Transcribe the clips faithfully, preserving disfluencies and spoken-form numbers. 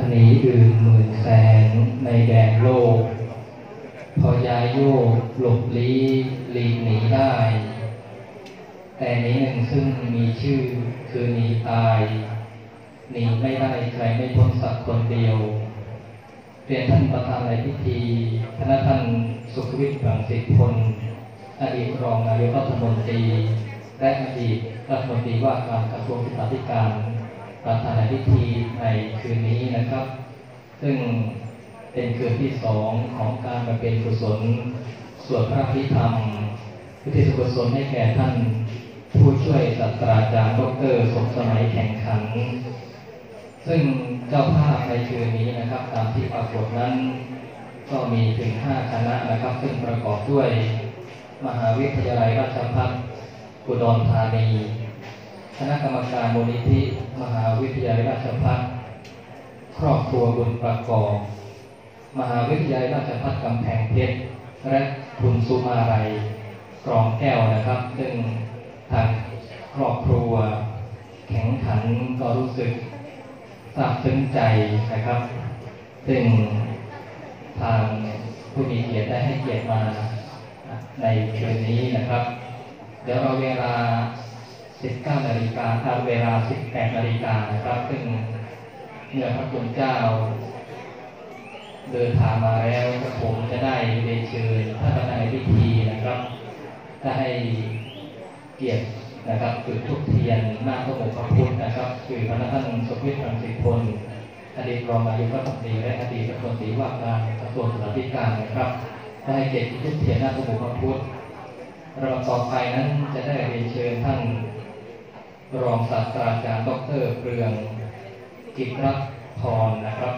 หนีดื่มหมื่นแสนในแดนโลกพอยาโยกหลบลี้หลีกหนีได้แต่นี้หนึ่งซึ่งมีชื่อคือหนีตายหนีไม่ได้ใครไม่พ้นสักคนเดียวเรียนท่านประธานในพิธีคณะท่านสุขวิทย์รังสิพลอดีตรองนายกรัฐมนตรีและอดีตรัฐมนตรีว่าการกระทรวงศึกษาธิการประธานในพิธีในคืนนี้นะครับซึ่งเป็นคืนที่สองของการบำเพ็ญกุศลสวดพระอภิธรรมอุทิศกุศลให้แก่ท่านผู้ช่วยศาสตราจารย์ดร.สมสมัยแข่งขันซึ่งเจ้าภาพในคืนนี้นะครับตามที่ปรากฏนั้นก็มีถึงห้าคณะนะครับซึ่งประกอบด้วยมหาวิทยาลัยราชภัฏอุดรธานีคณะกรรมการมูลนิธิมหาวิทยาลัยราชภัฏครอบครัวบุญประกอบมหาวิทยาลัยราชภัฏกำแพงเพชรและคุณสุมาลัยกรองแก้วนะครับซึ่งทางครอบครัวแข่งขันก็รู้สึกซาบซึ้งใจนะครับซึ่งทางผู้มีเกียรติได้ให้เกียรติมาในคืนนี้นะครับเดี๋ยวเราเวลา สิบเก้านาฬิกา ทางเวลา สิบแปดนาฬิกานะครับซึ่งเมื่อพระคุณเจ้าเดินทางมาแล้วผมจะได้เรียนเชิญท่านประธานในพิธีนะครับได้ให้เกียรตินะครับจุดธูปเทียนหน้าพระองค์พระพุทธนะครับคือพระท่านสุขวิทย์รังสิพลอดีตรองนายกรัฐมนตรีและอดีตรัฐมนตรีว่าการกระทรวงศึกษาธิการนะครับได้ให้เกียรติจุดธูปเทียนหน้าพระองค์พระพุทธระดับต่อไปนั้นจะได้เรียนเชิญท่านรองศาสตราจารย์ดร.เปลืองกิจรัตน์พรนะครับ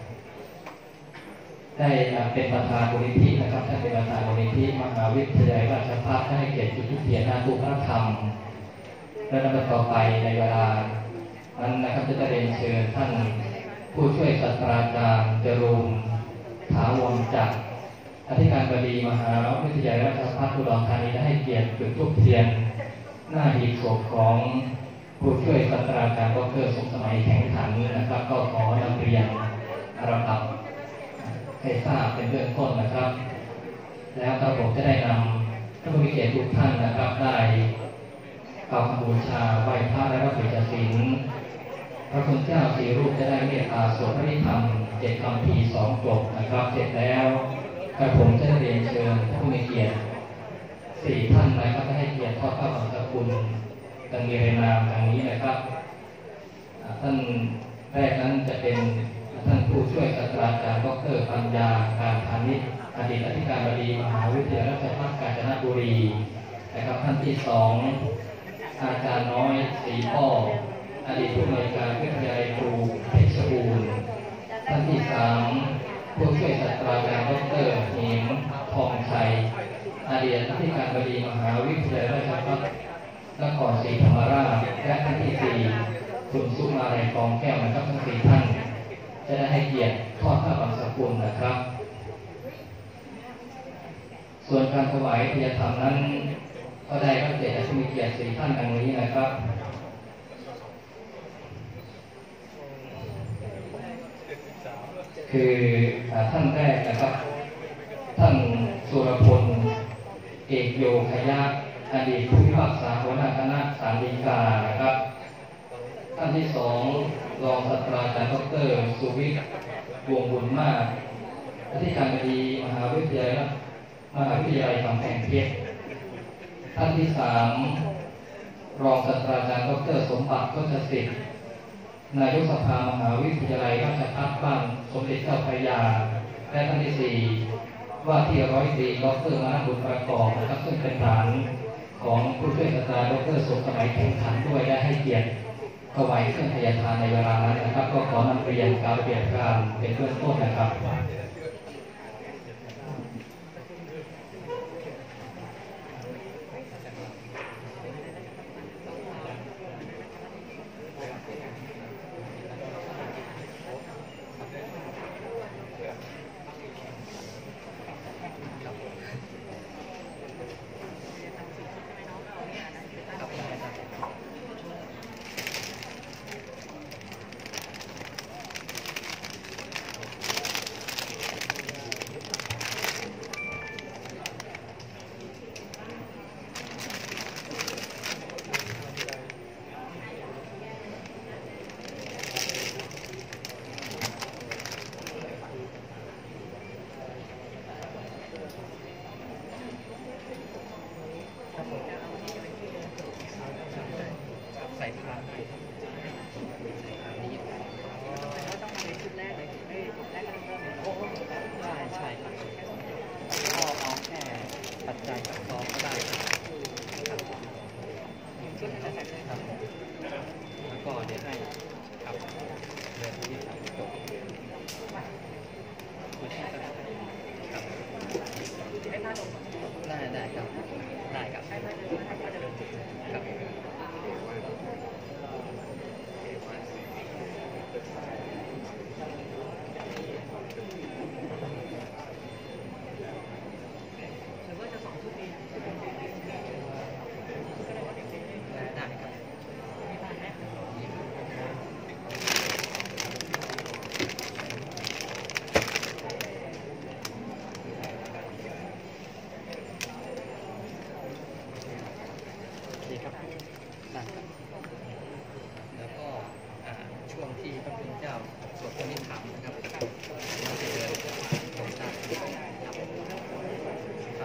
ได้เป็นประธานมูลนิธินะครับท่านเป็นประธานมูลนิธิมหาวิทยาลัยราชภัฏได้ให้เกียรติจุดธูปเทียนหน้าตู้พระธรรมและลำดับต่อไปในเวลานั้นนะครับจะได้เรียนเชิญท่านผู้ช่วยศาสตราจารย์จรูนถาวรจักรอธิการบดีมหาวิทยาลัยราชภัฏอุดรธานีได้ให้เกียรติจุดธูปเทียนหน้าหีบศพของผู้ช่วยศาสตราจารย์ดร.สมสมัยแข็งขันนะครับก็ขอนำเรียนระดับให้ทราบเป็นเบื้องต้นนะครับแล้วกระผมจะได้นำท่านผู้มีเกียรติทุกท่านนะครับได้กราบบูชาไหว้พระและรับผิดศีลพระคุณเจ้าสี่รูปจะได้เมตตาสวดพระนิพพานเจ็ดคำพีสองจบนะครับเสร็จแล้วกระผมจะได้เรียนเชิญท่านผู้มีเกียรติสี่ท่านนะครับให้เกียรติทอดพระบังสกุลดังมีรายนามดังนี้นะครับท่านแรกนั้นจะเป็นท่านผู้ช่วยศาสตราจารย์ดร.ปัญญาการพาณิชย์อดีตอธิการบดีมหาวิทยาลัยราชภัฏกาญจนบุรีนะครับท่านที่สองอาจารย์น้อยศรีอ้ออดีตผู้อำนวยการวิทยาลัยครูเพชรบูรณ์ท่านที่สามผู้ช่วยศาสตราจารย์ดร.เหมทองชัยอดีตอธิการบดีมหาวิทยาลัยราชภัฏนครศรีธรรมราชและท่านที่สี่คุณสุมาลัยกองแก้วนะครับทั้งสี่ท่านจะได้ให้เกียรติทอดพระบังสกุลนะครับส่วนการถวายทายธรรมนั้นก็ได้รับเกียรติจากผู้มีเกียรติสี่ท่านดังนี้นะครับคือท่านแรกนะครับท่านสุรพลเอกโยคยะอดีตผู้พิพากษาหัวหน้าคณะศาลฎีกานะครับท่านที่สองรองศาสตราจารย์ดร.สุวิทย์วงบุญมากอธิการบดีมหาวิทยาลัยมหาวิทยาลัยกำแพงเพชรท่านที่สามรองศาสตราจารย์ดร.สมบัติโฆษสิทธิ์นายกสภามหาวิทยาลัยราชภัฏบ้านสมเด็จเจ้าพระยาและท่านที่สี่ว่าที่ร้อยตรีดร.มณบุญประกอบนะครับซึ่งเป็นฐานของผู้ช่วยศาสตราจารย์ดร.สมสมัยแข่งขันด้วยได้ให้เกียรติถวายเครื่องทายทานในเวลานั้นนะครับก็ขอนำเรียนการเปลี่ยนการเป็นเบื้องต้นนะครับขแล้วก็ช่วงที่พระพุทธเจ้าสวดพระนิพพานนะครับเราจะเดินตรงด้านครับ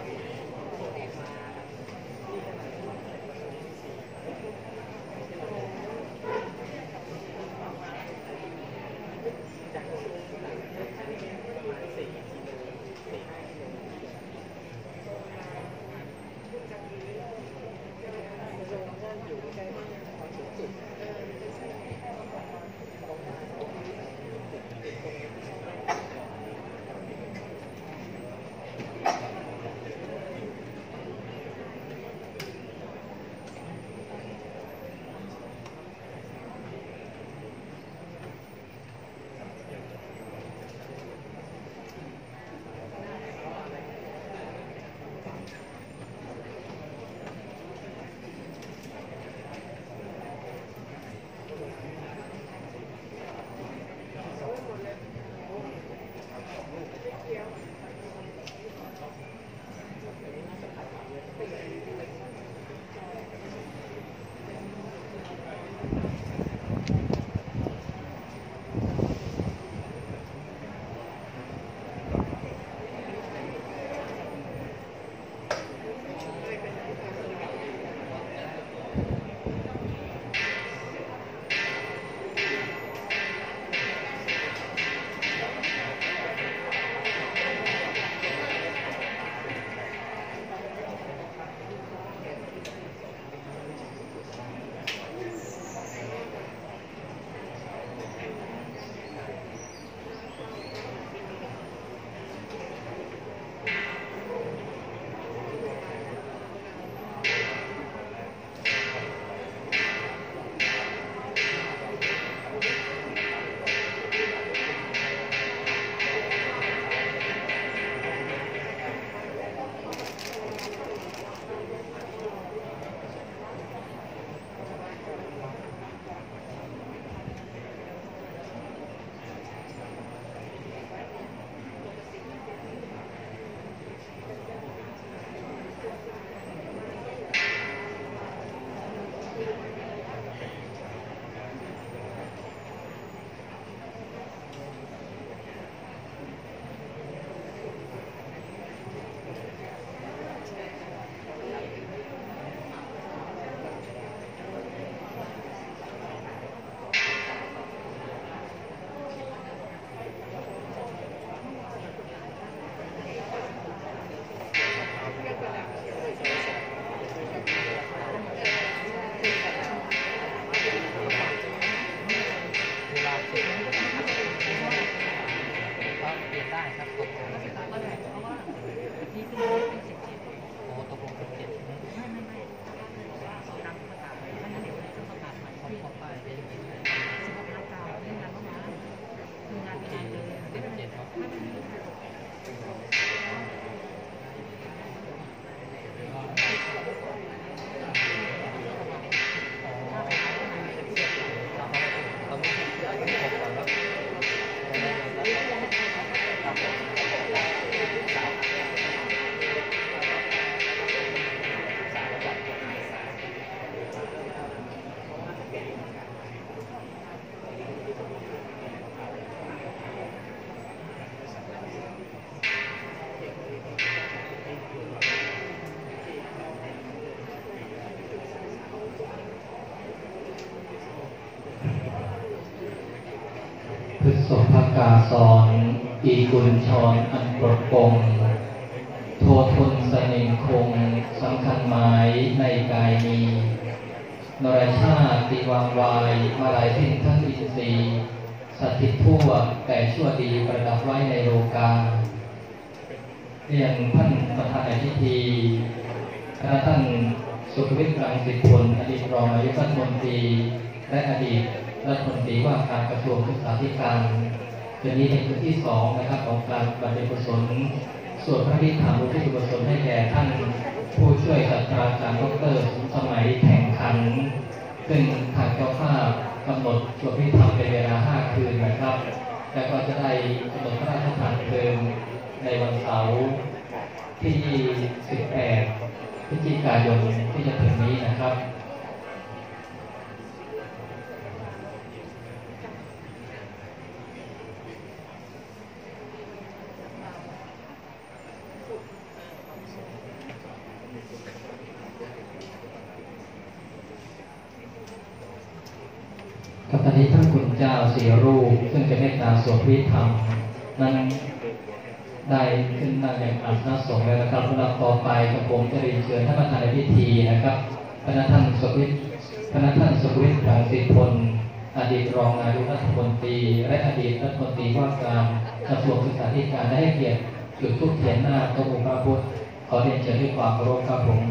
พฤษภกาสอนอีกุลชรอันปลดปลงโททนสนิมคงสำคัญหมายในกายมีนรชาติวางวายมาลายสิ้นทั้งอินทรีย์สถิตทั่วแต่ชั่วดีประดับไว้ในโลกาเรียนท่านประธานในพิธีคณะท่านสุขวิทย์รังสิพลอดีตรองนายกรัฐมนตรีและอดีตรัฐมนตรีว่าการกระทรวงศึกษาธิการคืนนี้เป็นคืนที่สองนะครับของการบำเพ็ญกุศลสวดพระพิธรรมอุทิศกุศลให้แก่ท่านผู้ช่วยศาสตราจารย์ดร.สมัยแข่งขันซึ่งทางเจ้าภาพกำหนดสวดพระพิธรรมเป็นเวลาห้าคืนนะครับและก็จะได้กำหนดพระราชทานเพลิงในวันเสาร์ที่สิบแปดพฤศจิกายนที่จะถึงนี้นะครับกับตอนนี้ท่านคุณเจ้าสี่รูปซึ่งจะเมตตาสวดพระพิธรรมนั้นได้ขึ้นนั่งในอาสนะสงฆ์แล้วนะครับเราต่อไปกับผมจะเรียนเชิญท่านประธานในพิธีนะครับพระท่านสุวิทย์พระท่านสุวิทย์รังสิพลอดีตรองนายกรัฐมนตรีและอดีตรัฐมนตรีว่าการกระทรวงศึกษาธิการได้ให้เกียรติจุดธูปเทียนหน้าพระองค์พระพุทธขอเรียนเชิญด้วยความเคารพครับผม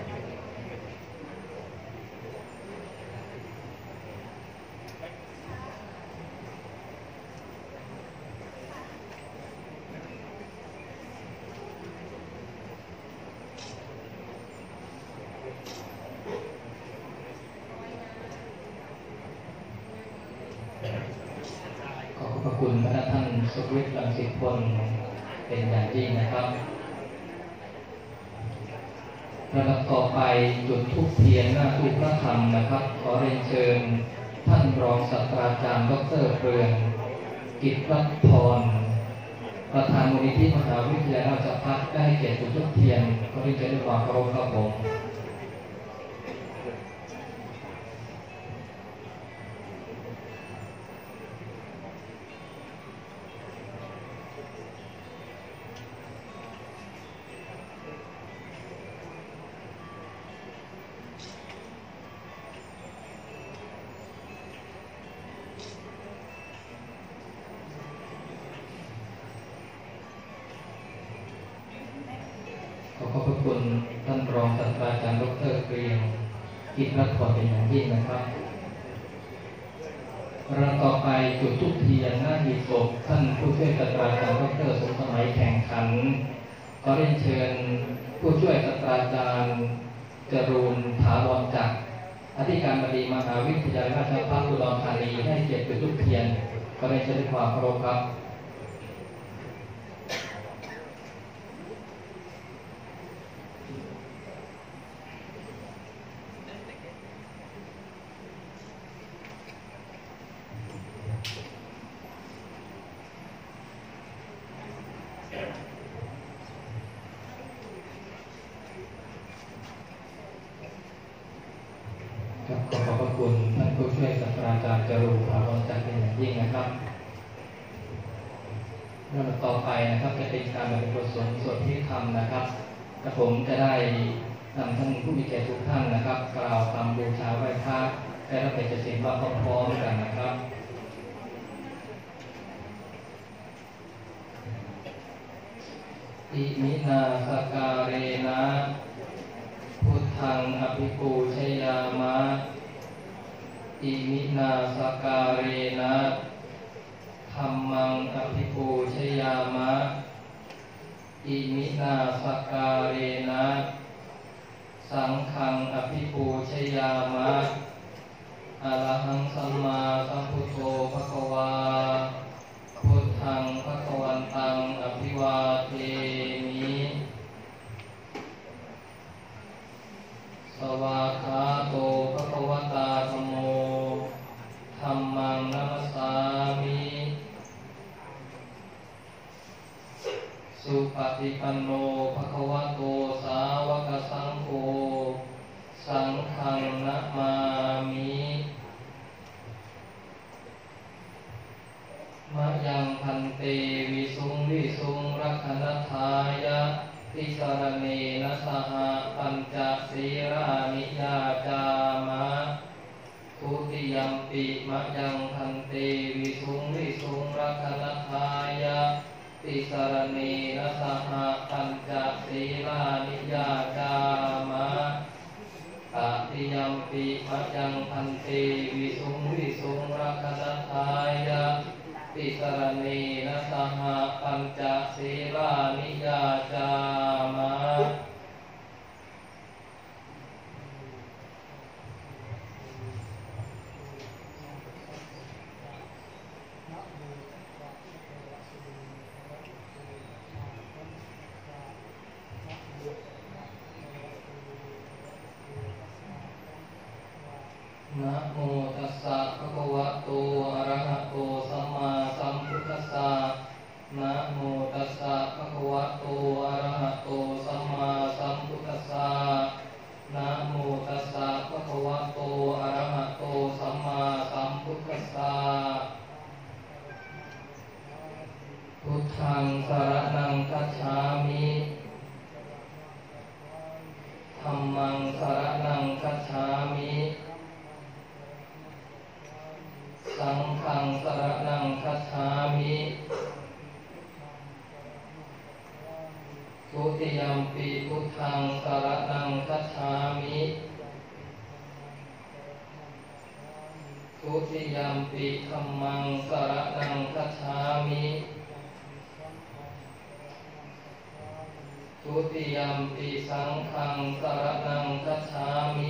ขอบพระคุณพระท่านสุวิทย์รังสิพลเป็นอย่างยิ่งนะครับระดับต่อไปจุดธูปเทียนหน้าตู้พระธรรมนะครับขอเรียนเชิญท่านรองศาสตราจารย์ดร.เปลืองกิจวัฒน์พรประธานมูลนิธิมหาวิทยาลัยราชภัฏได้ให้เกียรติจุดธูปเทียนขอเรียนเชิญด้วยความเคารพครับผมขอขอบพระคุณท่านรองศาสตราจารย์ดร.เกรียงกิจวัฒน์พรเป็นอย่างยิ่งนะครับเราต่อไปจุดธูปเทียนหน้าหีบศพท่านผู้ช่วยศาสตราจารย์ดร.สมสมัยแข่งขันขอเรียนเชิญผู้ช่วยศาสตราจารย์จรูนถาวรจักรอธิการบดีมหาวิทยาลัยราชภัฏอุดรธานีให้เกียรติจุดธูปเทียนขอเรียนเชิญด้วยความเคารพครับขอขอบพระคุณท่านผู้ช่วยศาสตราจารย์จรูนถาวรจักรเป็นอย่างยิ่งนะครับเรื่องต่อไปนะครับจะเป็นการบำเพ็ญกุศลสวดพระพิธรรมนะครับกระผมจะได้นำท่านผู้มีเกียรติทุกท่านนะครับกล่าวคำบูชาไหว้พระและรับเป็นจะสิ่งว่าพร้อมๆกันนะครับอิมินาสการเรนะพุทธังอภิปูชยามะอิมินาสการเรนะธัมมังอภิปูชยามะอิมินาสการเรนะสังฆังอภิปูชยามะอะระหังสัมมาสัมพุทโธภควาพุทธังภควันตังอภิวาเทมิสวากขาโตภควตาธัมโมธัมมังนัมสสามิสุปฏิปันโนภควโตสาวกสังโฆสังฆังนะมามิมะยังพันเตวิสุงวิสุงรักขณทายะติสรเนนะสหปัญจศีรานิยาจามะทุติยัมปิมะยังพันเตวิสุงวิสุงรักขณทายะติสรเนนะสหปัญจศีรานิยาจามะทตติยัมปิมะยังพันเตวิสุงวิสุงรักนัทายะติสรณีนะสหปัญจศีลานิยาจามะนะโมตัสสะภะคะวะโตอะระหะโตสัมมาสัมพุทธัสสะนะโมตัสสะภะคะวะโตอะระหะโตสัมมาสัมพุทธัสสะนะโมตัสสะภะคะวะโตอะระหะโตสัมมาสัมพุทธัสสะพุทธังสรณังคัจฉามิธัมมังสรณังคัจฉามิสังฆังสรณังคัจฉามิทุติยัมปิพุทธังสรณังคัจฉามิทุติยัมปิธัมมังสรณังคัจฉามิทุติยัมปิสังฆังสรณังคัจฉามิ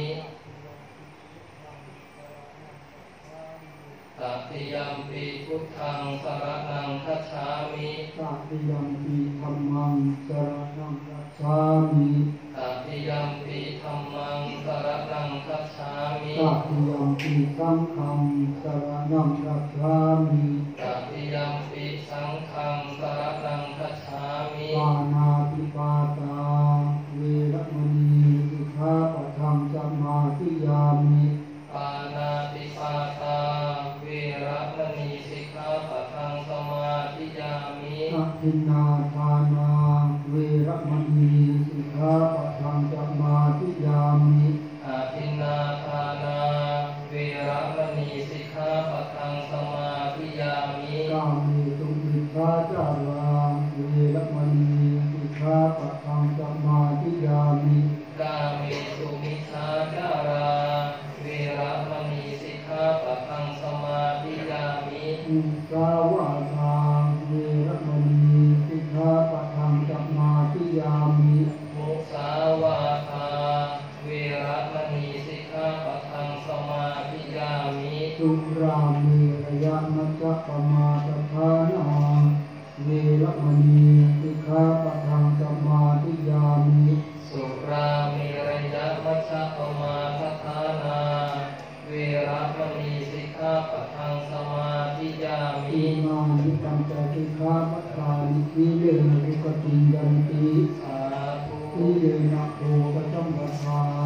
ตติยัมปิพุทธังสรณังคัจฉามิตติยัมปิธัมมังสรณังคัจฉามิตติยัมปิธัมมังสรณังคัจฉามิตติยัมปิสังฆังสรณังคัจฉามิตติยัมปิสังฆังสรณังคัจฉามิปานาติปาตาเวรมณีสิกขาปะทังสมาธิยามิปานาติปาตาเวรมณีสิกขาปะทังสมาธิยามิอทินนาทานาเวรมณีสิกขาปะทังสมาธิยามิอทินนาทานาเวรมณีสิกขาปะทังสมาธิยามิกามิตุมิทาจาราเวรมณีสิกขาปะทังสมาธิยามิกามิตุมิทาจาราเวรมณีสิกขาปะทังสมาธิยามิมุสาวาทาเวรมณีสิกขาปะทังสมาธิยามิมุสาวาทาเวรมณีสิกขาปะทังสมาธิยามิสุรามิระยะมัจจปมาทฐานาเวรมณีสิกขาปะทังสมาธิยามิสุรามิระยะมัจจปมาทฐานาเวรมณีสิกขาปะทังสมาธิยามิอิมานิปัญจสิกขาปะทานิสีเลนะอุปติยันติสาธุสีเลนะโภคสัมปทา